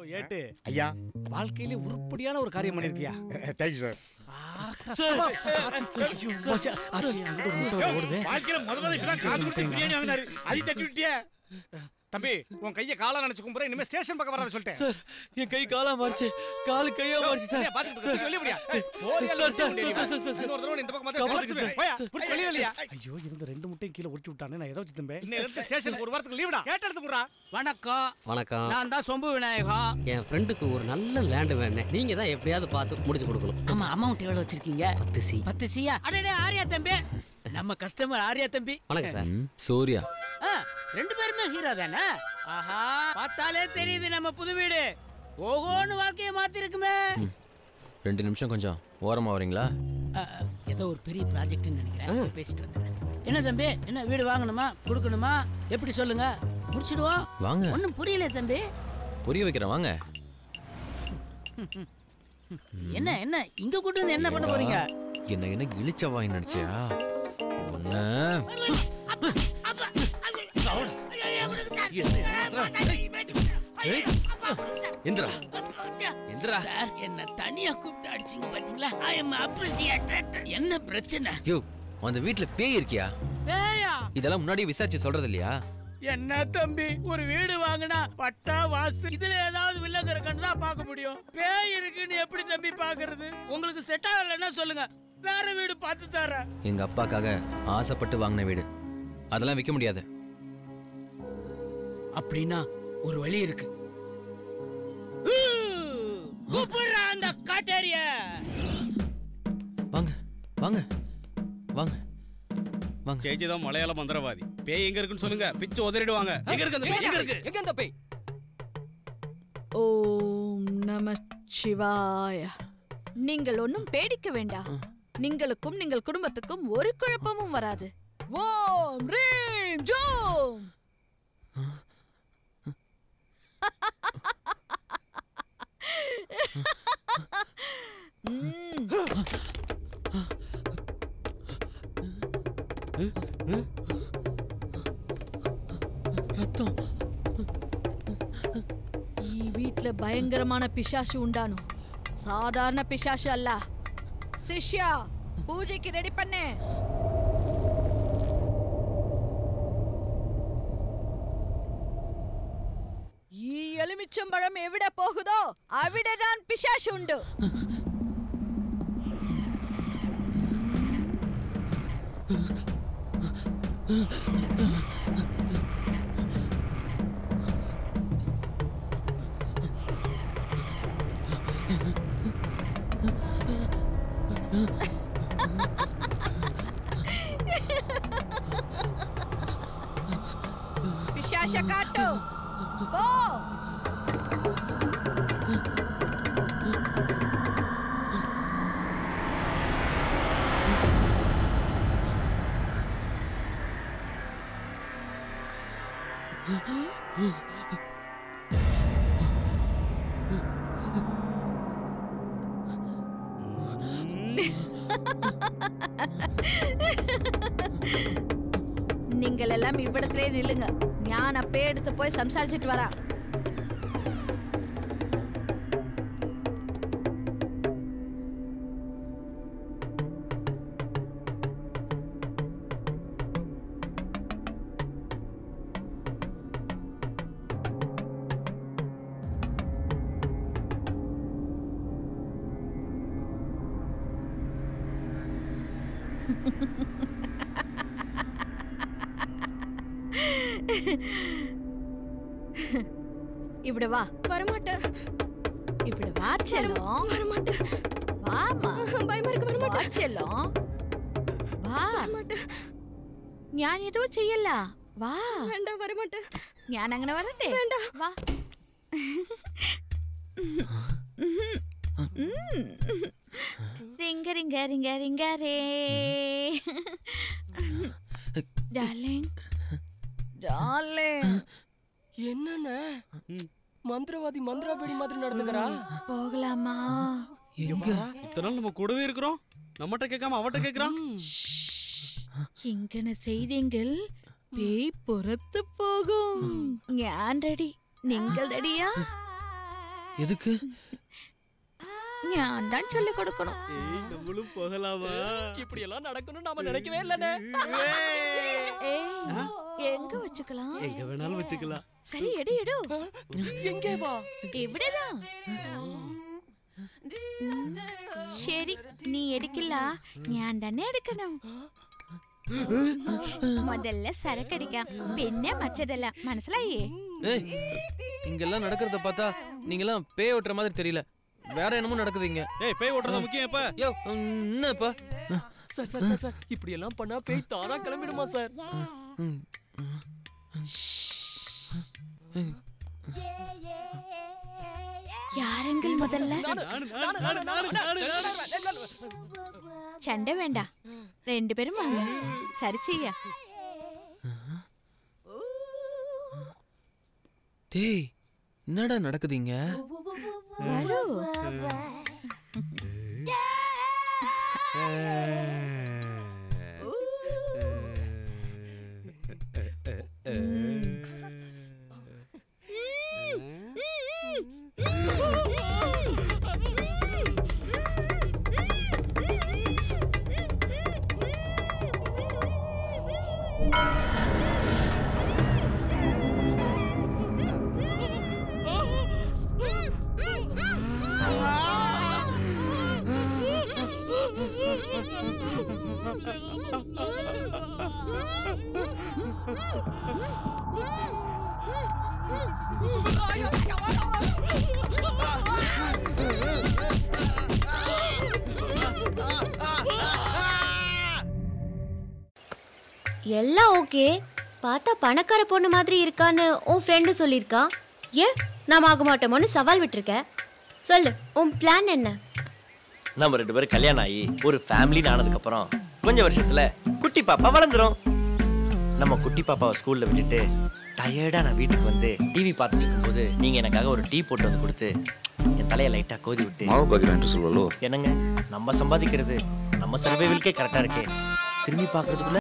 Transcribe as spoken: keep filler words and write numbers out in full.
ஓ ஏட்டு ஐயா வாழ்க்கையிலே உருப்படியான ஒரு காரியம் பண்ணிருக்கியா? Thank you sir. வாழ்க்கையில முத முத இப்பதான் காசு கொடுத்து பிரியாணி வாங்கினாரு, அதை தட்டி விட்டியா? தம்பி உன் கையை காலா நினைச்சு கும்புற, இனிமே ஸ்டேஷன் பக்கம் வராத சொல்லிட்டேன். சார் என் கை காலா மாறிச்சு, காலு கையா மாறிச்சு சார். வெளிய போடியா? சார் சார் சார் இன்னொரு தடவை இந்த பக்கம் வந்து போயா புடிச்சு வெளிய இல்லையா? ஐயோ இருந்த ரெண்டு முட்டையும் கீழ உருட்டி விட்டானே, நான் ஏதோ வச்சிட்டேன். இன்னைக்கு எடுத்து ஸ்டேஷனுக்கு ஒரு வாரத்துக்கு லீவுடா. கேட்ட எடுத்து போறா. வணக்கம். வணக்கம். நான் தான் சொம்பு விநாயகம். என் ஃப்ரெண்டுக்கு ஒரு நல்ல லேண்ட் வேணும், நீங்க தான் எப்படியாவது பார்த்து முடிச்சு கொடுக்கணும். ஆமா, அமௌண்ட் எவ்வளவு வச்சிருக்கீங்க? பத்து சி. பத்து சியா? அடடே ஆரியா தம்பி, நம்ம கஸ்டமர் ஆரியா தம்பி. வணக்கம் சார். சூர்யா. ரெண்டு பேருமே ஹீரோ தானே? ஆஹா, பார்த்தாலே தெரியுது நம்ம புது வீடு ஓகோன்னு வாழ்க்கையை மாத்தி இருக்குமே. ரெண்டு நிமிஷம் கொஞ்சம் ஓரமா வரீங்களா? ஏதோ ஒரு பெரிய ப்ராஜெக்ட்னு நினைக்கிறேன், பேசிட்டு வந்துடுறேன். என்ன தம்பி, என்ன வீடு வாங்கணுமா கொடுக்கணுமா எப்படி சொல்லுங்க, முடிச்சிடுவோம் வாங்க. ஒன்றும் புரியல தம்பி. புரிய வைக்கிறேன் வாங்க. என்ன என்ன இங்க கூட்டு வந்து என்ன பண்ண போறீங்க? என்ன என்ன கிழிச்ச வாங்கி நினைச்சியா? என்ன தனியா கூப்பிட்டு அடிச்சீங்க பாத்தீங்களா? I am appreciated. என்ன பிரச்சனை? யோ, அந்த வீட்ல பேய் இருக்கியா? பேயா? இதெல்லாம் முன்னாடி விசாரிச்சு சொல்றது இல்லையா? என்ன தம்பி, ஒரு வீடு வாங்கினா பட்டா வாஸ்து இதுல ஏதாவது வில்லங்க இருக்கான்னு தான் பார்க்க முடியும். பேய் இருக்குன்னு எப்படி தம்பி பாக்குறது? உங்களுக்கு செட் ஆகலைன்னா சொல்லுங்க, வேற வீடு பார்த்து தரேன். எங்க அப்பாக்காக ஆசைப்பட்டு வாங்கின வீடு, அதெல்லாம் விற்க முடியாது. அப்படின்னா ஒரு வழி இருக்கு. கூப்பிடுறா அந்த காட்டேரிய. வாங்க வாங்க வாங்க வாங்க. ஜெயிச்சுதான் மலையாள மந்திரவாதி. பேய் எங்க இருக்குன்னு சொல்லுங்க, பிச்சு உதறிடுவாங்க. எங்க இருக்கு அந்த பேய்? எங்க இருக்கு? எங்க அந்த பேய்? ஓம் நம சிவாய. நீங்கள் ஒன்றும் பேடிக்க வேண்டாம். நீங்களுக்கும் நீங்கள் குடும்பத்துக்கும் ஒரு குழப்பமும் வராது. ஓம் ரீம் ஜோம். ரத்தம். ఈ వీట్ల భయంకరమైన పిశాచి ఉండాను. సాధారణ పిశాచి అల్ల. శిష్య పూజకి రెడీ పన్నే. ఈ ఎలుమిచ్చంబళం ఎవిడ పోగుదో అవిడదాన్ పిశాచి ఉండు. పిశాచ కాటు పో. நீங்கள் எல்லாம் இவ்விடத்திலே நில்லுங்க. ஞான் அப்பே எடுத்து போய் சம்சாரிச்சிட்டு வரா. இப்படி வா. வரமாட்டேன். இப்படி வா செல்லம். வரமாட்டேன். வாமா. பயமா இருக்கு. வரமாட்டேன். வா செல்லம். வா. வரமாட்டேன். ஞான் எதுவும் செய்யல. வா. வேண்டாம், வரமாட்டேன். ஞான் அங்கன வரட்டே. வேண்டாம். வா. ரிங்க ரிங்க ரிங்க ரிங்க ரே. Darling darling. என்னண்ணே மந்திரவாதி மந்திராபடி மாதிரி நடந்துக்கிறா? போகலாமா? எங்க இத்தனை நாள் நம்ம கூடவே இருக்கிறோம், நம்மகிட்ட கேட்காம அவட்ட கேக்குறான். இங்கன செய்தீங்கள் பேய் புறத்து போகும். ஞான் ரெடி, நீங்கள் ரெடியா? எதுக்கு? நான் தான் சொல்லி கொடுக்கணும். ஏய் நம்மளும் போகலாமா? இப்படி எல்லாம் நடக்கணும் நாம நினைக்கவே இல்லனே. ஏய் எங்க வச்சுக்கலாம்? எங்க வேணாலும் வச்சுக்கலாம். சரி எடு எடு. எங்கே வா? இവിടെதான். ശരി നീ എടുക്കില്ല ഞാൻ തന്നെ എടുക്കണം. முதல்ல சரக்கடிക്കാം പിന്നെ மற்றதெல்லாம் മനസ്സിലായി? ஏய் இங்கெல்லாம் நடக்கிறத பார்த்தா நீங்கலாம் பேய் ஓட்டுற மாதிரி தெரியல. வேற என்னமோ நடக்குது இங்க. ஏய் பேய் ஓட்டுறது முக்கியம் இப்ப. யோ என்னப்பா? சார் சார் சார் சார் இப்படி எல்லாம் பண்ணா பேய் தானா கிளம்பிடுமா சார்? யாரெങ്കിൽ முதல்ல? சண்டை வேண்டாம், ரெண்டு பேரும் வாங்க, சரி செய்ய. டேய் என்னடா நடக்குது இங்க? வரு எல்லாம் ஓகே. பார்த்தா பணக்கார பொண்ணு மாதிரி இருக்கான்னு உன் ஃப்ரெண்டு சொல்லியிருக்கா. ஏன் நாம் ஆக மாட்டோமோன்னு சவால் விட்டுருக்க. சொல்லு, உன் பிளான் என்ன? நம்ம ரெண்டு பேரும் கல்யாணம் ஆகி ஒரு ஃபேமிலின்னு ஆனதுக்கப்புறம் கொஞ்சம் வருஷத்துல குட்டி பாப்பா வளர்ந்துரும். நம்ம குட்டி பாப்பாவை ஸ்கூல்ல விட்டுட்டு டயர்டா நான் வீட்டுக்கு வந்து டிவி பார்த்துட்டு இருக்கும்போது நீங்க எனக்காக ஒரு டீ போட்டு வந்து கொடுத்து என் தலையை லைட்டா கோதி விட்டு மாவு பாக்கிறேன் என்று சொல்லலோ. என்னங்க நம்ம சம்பாதிக்கிறது நம்ம சர்வைவலுக்கே கரெக்டா இருக்கே, திரும்பி பார்க்கறதுக்குள்ள